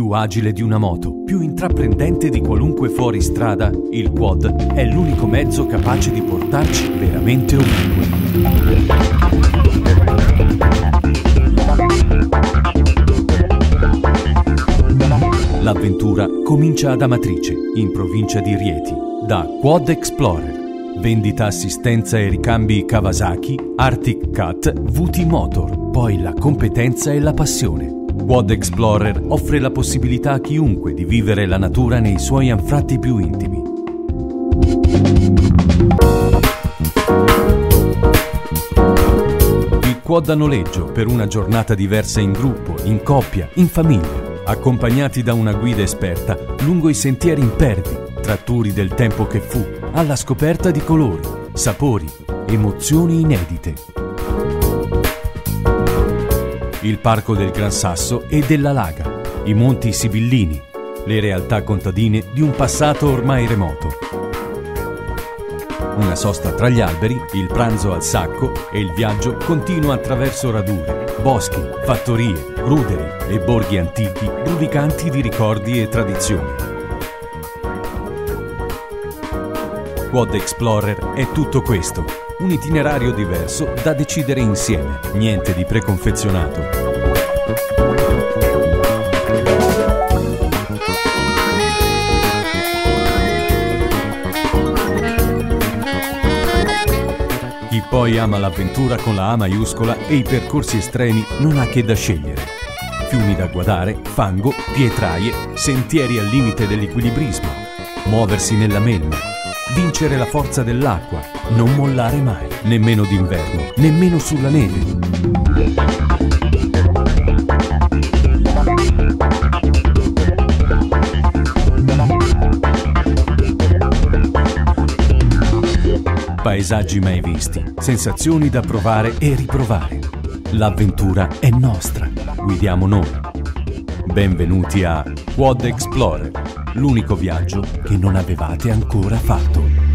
Più agile di una moto, più intraprendente di qualunque fuoristrada, il quad è l'unico mezzo capace di portarci veramente ovunque. L'avventura comincia ad Amatrice, in provincia di Rieti, da Quad Explorer. Vendita, assistenza e ricambi Kawasaki, Arctic Cat, VT Motor, poi la competenza e la passione. Quad Explorer offre la possibilità a chiunque di vivere la natura nei suoi anfratti più intimi. Il quad a noleggio per una giornata diversa in gruppo, in coppia, in famiglia, accompagnati da una guida esperta lungo i sentieri impervi, tra tour del tempo che fu, alla scoperta di colori, sapori, emozioni inedite. Il Parco del Gran Sasso e della Laga, i Monti Sibillini, le realtà contadine di un passato ormai remoto. Una sosta tra gli alberi, il pranzo al sacco e il viaggio continua attraverso radure, boschi, fattorie, ruderi e borghi antichi brulicanti di ricordi e tradizioni. Quad Explorer è tutto questo, un itinerario diverso da decidere insieme, niente di preconfezionato. Chi poi ama l'avventura con la A maiuscola e i percorsi estremi non ha che da scegliere. Fiumi da guardare, fango, pietraie, sentieri al limite dell'equilibrismo, muoversi nella melma, vincere la forza dell'acqua, non mollare mai, nemmeno d'inverno, nemmeno sulla neve. Paesaggi mai visti, sensazioni da provare e riprovare. L'avventura è nostra, guidiamo noi. Benvenuti a Quad Explorer, l'unico viaggio che non avevate ancora fatto.